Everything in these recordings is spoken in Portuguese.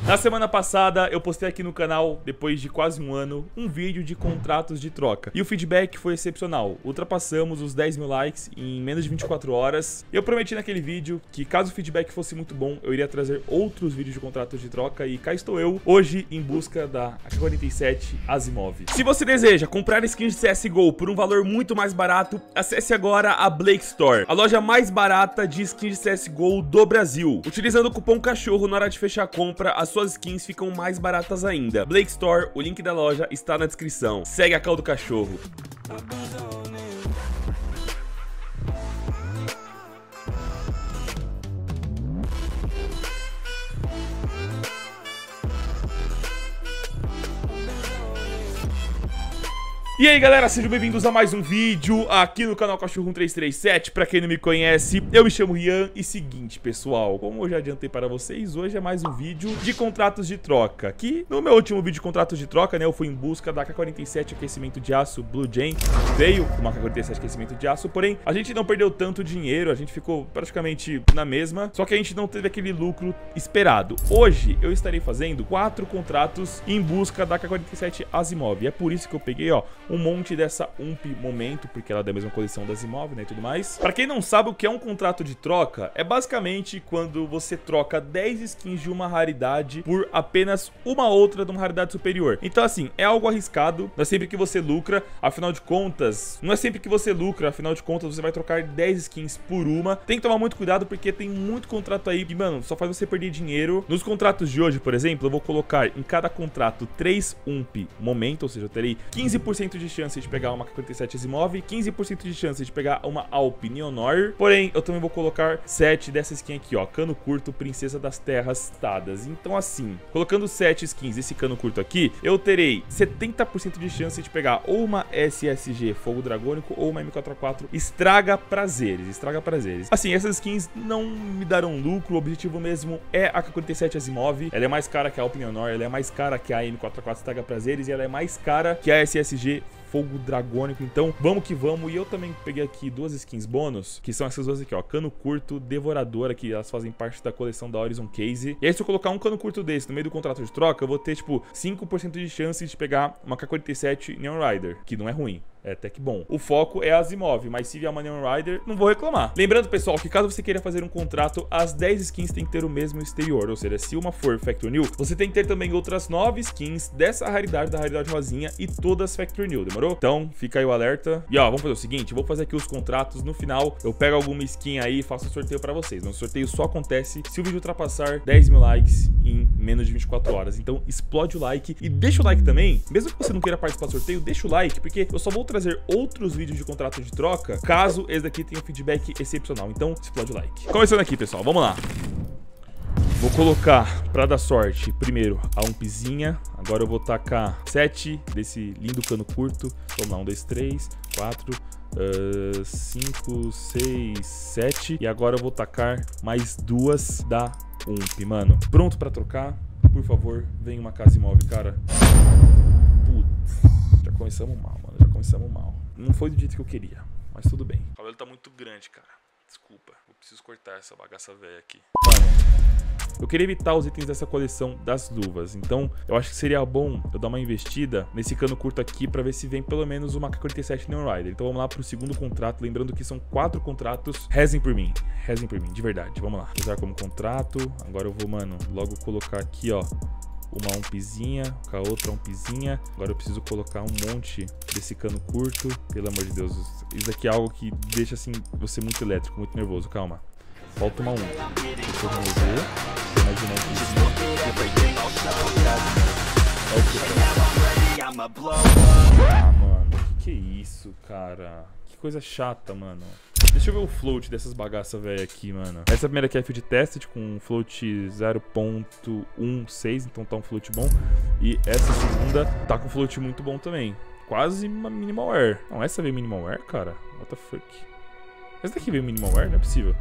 Na semana passada eu postei aqui no canal, depois de quase um ano, um vídeo de contratos de troca. E o feedback foi excepcional. Ultrapassamos os 10 mil likes em menos de 24 horas. Eu prometi naquele vídeo que caso o feedback fosse muito bom, eu iria trazer outros vídeos de contratos de troca. E cá estou eu, hoje em busca da AK-47 Asimov. Se você deseja comprar skins de CSGO por um valor muito mais barato, acesse agora a Blake Store, a loja mais barata de skins de CSGO do Brasil. Utilizando o cupom CACHORRO na hora de fechar a compra, as suas skins ficam mais baratas ainda. Blake Store, o link da loja está na descrição. Segue a call do cachorro. E aí galera, sejam bem-vindos a mais um vídeo aqui no canal Cachorro 1337. Pra quem não me conhece, eu me chamo Rian. E seguinte pessoal, como eu já adiantei para vocês, hoje é mais um vídeo de contratos de troca. Que no meu último vídeo de contratos de troca, né, eu fui em busca da AK-47 aquecimento de aço Blue Jay. Veio uma AK-47 aquecimento de aço, porém a gente não perdeu tanto dinheiro, a gente ficou praticamente na mesma, só que a gente não teve aquele lucro esperado. Hoje eu estarei fazendo 4 contratos em busca da AK-47 Asimov. E é por isso que eu peguei, ó, um monte dessa UMP Momento, porque ela é da mesma coleção da Asimov, né, e tudo mais. Pra quem não sabe o que é um contrato de troca, é basicamente quando você troca 10 skins de uma raridade por apenas uma outra de uma raridade superior. Então assim, é algo arriscado, não é sempre que você lucra, afinal de contas, não é sempre que você lucra, afinal de contas você vai trocar 10 skins por uma. Tem que tomar muito cuidado porque tem muito contrato aí que, mano, só faz você perder dinheiro. Nos contratos de hoje, por exemplo, eu vou colocar em cada contrato 3 UMP Momento, ou seja, eu terei 15% de chance de pegar uma AK-47 Asimov, 15% de chance de pegar uma Alp Neonor. Porém, eu também vou colocar 7 dessa skin aqui, ó, cano curto, princesa das terras dadas. Então assim, colocando 7 skins desse cano curto aqui, eu terei 70% de chance de pegar ou uma SSG Fogo Dragônico ou uma M4A4 Estraga Prazeres. Estraga Prazeres. Assim, essas skins não me darão lucro, o objetivo mesmo é a AK-47 Asimov. Ela é mais cara que a Alp Neonor, ela é mais cara que a M4A4 Estraga Prazeres e ela é mais cara que a SSG Fogo Dragônico. Então vamos que vamos. E eu também peguei aqui 2 skins bônus, que são essas duas aqui, ó, cano curto, devoradora, que elas fazem parte da coleção da Horizon Case. E aí se eu colocar um cano curto desse no meio do contrato de troca, eu vou ter tipo 5% de chance de pegar uma AK-47 Neon Rider, que não é ruim. É até que bom. O foco é a Asimov, mas se vier uma Neon Rider, não vou reclamar. Lembrando, pessoal, que caso você queira fazer um contrato, as 10 skins tem que ter o mesmo exterior. Ou seja, se uma for Factory New, você tem que ter também outras 9 skins dessa raridade, da raridade rosinha, e todas Factory New, demorou? Então, fica aí o alerta. E ó, vamos fazer o seguinte, eu vou fazer aqui os contratos. No final, eu pego alguma skin aí e faço um sorteio pra vocês. O sorteio só acontece se o vídeo ultrapassar 10 mil likes em menos de 24 horas. Então, explode o like e deixa o like também. Mesmo que você não queira participar do sorteio, deixa o like, porque eu só vou trazer outros vídeos de contrato de troca caso esse daqui tenha um feedback excepcional. Então explode o like. Começando aqui, pessoal, vamos lá. Vou colocar, pra dar sorte, primeiro a UMPzinha. Agora eu vou tacar 7 desse lindo cano curto. Vamos lá, 1, 2, 3, 4, 5, 6, 7. E agora eu vou tacar mais 2 da UMP, mano. Pronto pra trocar? Por favor, vem uma Asimov, cara. Putz, já começamos mal, mano. Já começamos mal. Não foi do jeito que eu queria, mas tudo bem. O cabelo tá muito grande, cara. Desculpa, eu preciso cortar essa bagaça velha aqui. Mano, eu queria evitar os itens dessa coleção das luvas, então eu acho que seria bom eu dar uma investida nesse cano curto aqui pra ver se vem pelo menos uma AK-47 Neon Rider. Então vamos lá pro segundo contrato, lembrando que são 4 contratos. Rezem por mim, de verdade. Vamos lá, usar como contrato. Agora eu vou, mano, logo colocar aqui, ó, uma UMPzinha, com a outra UMPzinha. Agora eu preciso colocar um monte desse cano curto. Pelo amor de Deus, isso daqui é algo que deixa assim você muito elétrico, muito nervoso. Calma, falta uma UMP. Deixa eu remover. Mais uma UMPzinha. Ah, mano, que é isso, cara? Que coisa chata, mano. Deixa eu ver o float dessas bagaças velhas aqui, mano. Essa primeira aqui é field tested com um float 0.16, então tá um float bom. E essa segunda tá com float muito bom também. Quase uma minimal air. Não, essa veio minimal air, cara? What the fuck? Essa daqui veio minimal air? Não é possível.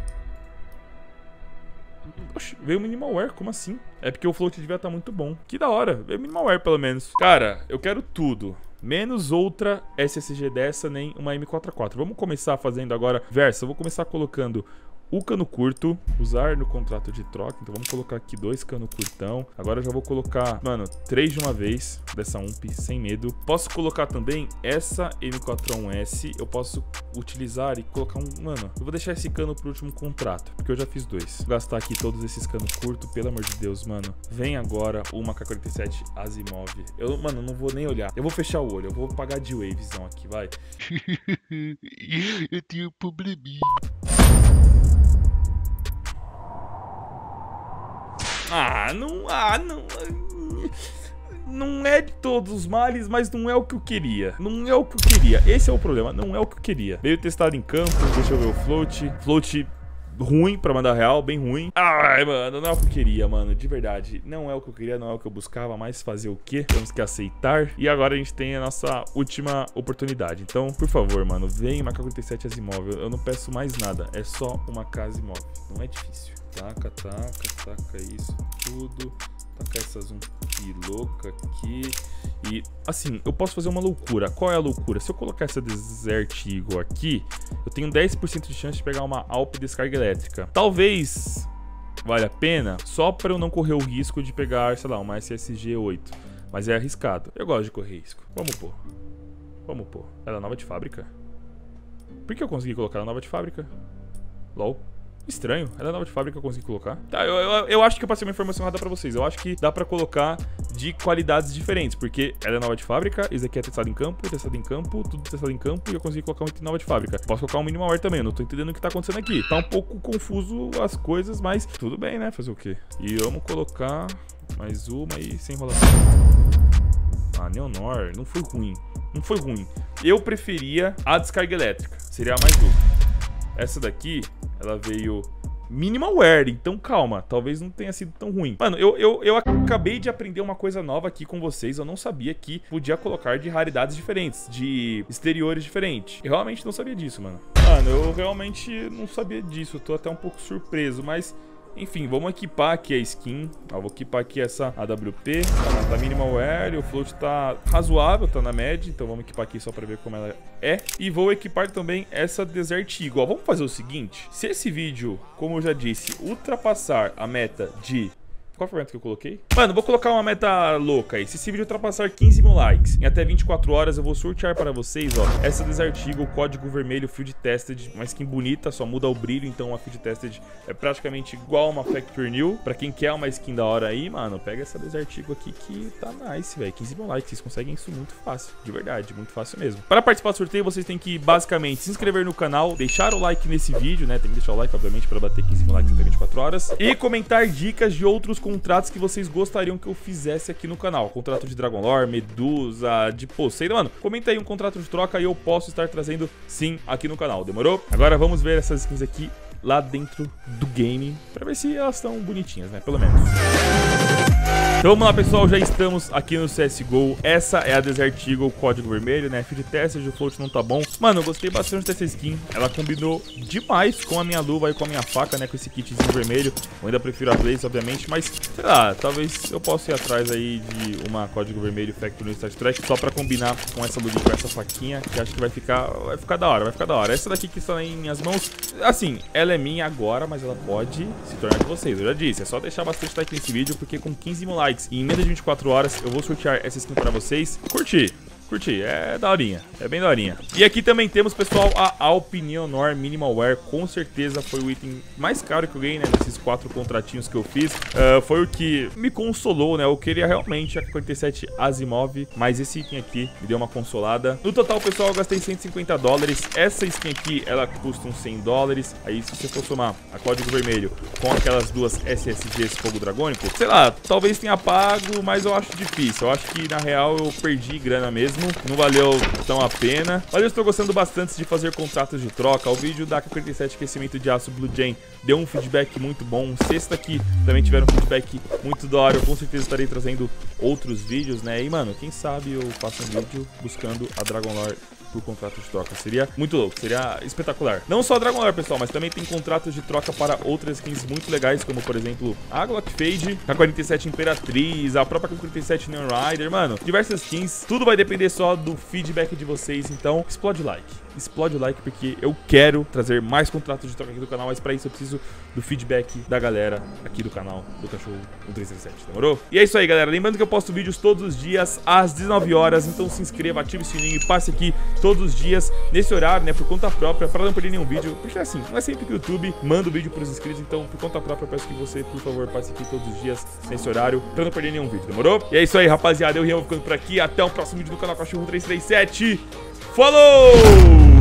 Oxe, veio minimal air, como assim? É porque o float devia estar muito bom. Que da hora, veio minimal air pelo menos. Cara, eu quero tudo. menos outra SSG dessa, nem uma M4A4. Vamos começar fazendo agora versa. Eu vou começar colocando o cano curto, usar no contrato de troca. Então vamos colocar aqui 2 cano curtão. Agora eu já vou colocar, mano, 3 de uma vez dessa UMP sem medo. Posso colocar também essa M4A1S. Eu posso utilizar e colocar um... Mano, eu vou deixar esse cano pro último contrato, porque eu já fiz 2. Vou gastar aqui todos esses canos curtos, pelo amor de Deus, mano. Vem agora uma K47 Asimov. Eu, mano, não vou nem olhar. Eu vou fechar o olho, eu vou pagar de wavezão aqui, vai. Eu tenho um probleminha. Não é de todos os males, mas não é o que eu queria. Não é o que eu queria. Esse é o problema, não é o que eu queria. Veio testado em campo, deixa eu ver o float. Float ruim, pra mandar real, bem ruim. Ai, mano, não é o que eu queria, mano, de verdade. Não é o que eu queria, não é o que eu buscava, mas fazer o quê? Temos que aceitar. E agora a gente tem a nossa última oportunidade. Então, por favor, mano, vem uma K47 Asimov. Eu não peço mais nada, é só uma K Asimov. Não é difícil. Taca isso tudo. Taca essas louca aqui. E, assim, eu posso fazer uma loucura. Qual é a loucura? Se eu colocar essa Desert Eagle aqui, eu tenho 10% de chance de pegar uma Alp descarga elétrica. Talvez valha a pena, só para eu não correr o risco de pegar, sei lá, uma SSG 8. Mas é arriscado. Eu gosto de correr risco. Vamos pôr. Vamos pôr. Ela é nova de fábrica? Por que eu consegui colocar ela nova de fábrica? LOL. Estranho, ela é nova de fábrica, eu consegui colocar. Tá, eu acho que eu passei uma informação errada pra vocês. Eu acho que dá pra colocar de qualidades diferentes, porque ela é nova de fábrica, esse aqui é testado em campo, tudo testado em campo, e eu consegui colocar um item nova de fábrica. Posso colocar um minimal wear também, eu não tô entendendo o que tá acontecendo aqui. Tá um pouco confuso as coisas, mas tudo bem, né? Fazer o quê? E vamos colocar mais uma e sem enrolação. Ah, Neonor, não foi ruim. Não foi ruim. Eu preferia a descarga elétrica, seria a mais dupla. Essa daqui, ela veio minimal wear, então calma, talvez não tenha sido tão ruim. Mano, eu acabei de aprender uma coisa nova aqui com vocês. Eu não sabia que podia colocar de raridades diferentes, de exteriores diferentes. Eu realmente não sabia disso, mano. Mano, eu realmente não sabia disso, eu tô até um pouco surpreso, mas... Enfim, vamos equipar aqui a skin. Ó, vou equipar aqui essa AWP. Tá minimal wear, o float tá razoável, tá na média. Então vamos equipar aqui só pra ver como ela é. E vou equipar também essa Desert Eagle. Ó, vamos fazer o seguinte. Se esse vídeo, como eu já disse, ultrapassar a meta de... Qual foi a meta que eu coloquei? Mano, vou colocar uma meta louca aí. Se esse vídeo ultrapassar 15 mil likes em até 24 horas, eu vou sortear para vocês, ó, essa Desert Eagle, código vermelho, Field Tested, uma skin bonita, só muda o brilho, então a Field Tested é praticamente igual a uma Factory New. Pra quem quer uma skin da hora aí, mano, pega essa Desert Eagle aqui que tá nice, velho. 15 mil likes, vocês conseguem isso muito fácil, de verdade, muito fácil mesmo. Para participar do sorteio, vocês têm que, basicamente, se inscrever no canal, deixar o like nesse vídeo, né, tem que deixar o like, obviamente, para bater 15 mil likes em até 24 horas, e comentar dicas de outros contratos que vocês gostariam que eu fizesse aqui no canal. Contrato de Dragon Lore, Medusa, de Poseidon. Mano, comenta aí um contrato de troca e eu posso estar trazendo sim aqui no canal, demorou? Agora vamos ver essas skins aqui lá dentro do game, pra ver se elas estão bonitinhas, né, pelo menos. Então vamos lá, pessoal, já estamos aqui no CSGO. Essa é a Desert Eagle, código vermelho, né? Field Tested, o float não tá bom. Mano, eu gostei bastante dessa skin. Ela combinou demais com a minha luva e com a minha faca, né? Com esse kitzinho vermelho. Eu ainda prefiro a Blaze, obviamente, mas, sei lá, talvez eu possa ir atrás aí de uma código vermelho Factory no Star Trek, só pra combinar com essa luva e com essa faquinha, que acho que vai ficar da hora, vai ficar da hora. Essa daqui que está em minhas mãos, assim, ela é minha agora, mas ela pode se tornar de vocês. Eu já disse, é só deixar bastante like nesse vídeo, porque com 15 mil likes e em menos de 24 horas eu vou sortear essa skin pra vocês. Curti, é daorinha, é bem daorinha. E aqui também temos, pessoal, a Alp Neonor Minimal Wear. Com certeza foi o item mais caro que eu ganhei, né, nesses 4 contratinhos que eu fiz. Foi o que me consolou, né, eu queria realmente a K47 Asimov, mas esse item aqui me deu uma consolada. No total, pessoal, eu gastei $150. Essa skin aqui, ela custa uns $100. Aí, se você for somar a código vermelho com aquelas duas SSGs Fogo Dragônico, sei lá, talvez tenha pago, mas eu acho difícil. Eu acho que, na real, eu perdi grana mesmo. Não valeu tão a pena. Mas eu estou gostando bastante de fazer contratos de troca. O vídeo da K47 aquecimento de aço Blue Jay deu um feedback muito bom. Sexta aqui também tiveram um feedback muito da hora. Eu com certeza estarei trazendo outros vídeos, né? E, mano, quem sabe eu faço um vídeo buscando a Dragon Lore por contrato de troca. Seria muito louco, seria espetacular. Não só a Dragon Lore, pessoal, mas também tem contratos de troca para outras skins muito legais, como, por exemplo, a Glock Fade, a 47 Imperatriz, a própria 47 Neon Rider, mano, diversas skins. Tudo vai depender só do feedback de vocês, então explode o like. explode o like, porque eu quero trazer mais contratos de troca aqui do canal, mas pra isso eu preciso do feedback da galera aqui do canal do Cachorro 1337, demorou? E é isso aí, galera. Lembrando que eu posto vídeos todos os dias às 19 horas, então se inscreva, ative o sininho e passe aqui todos os dias nesse horário, né, por conta própria, pra não perder nenhum vídeo, porque assim, não é sempre que o YouTube manda o vídeo pros inscritos, então por conta própria eu peço que você, por favor, passe aqui todos os dias nesse horário, pra não perder nenhum vídeo, demorou? E é isso aí, rapaziada, eu e Rian vou ficando por aqui, até o próximo vídeo do canal Cachorro 1337, falou!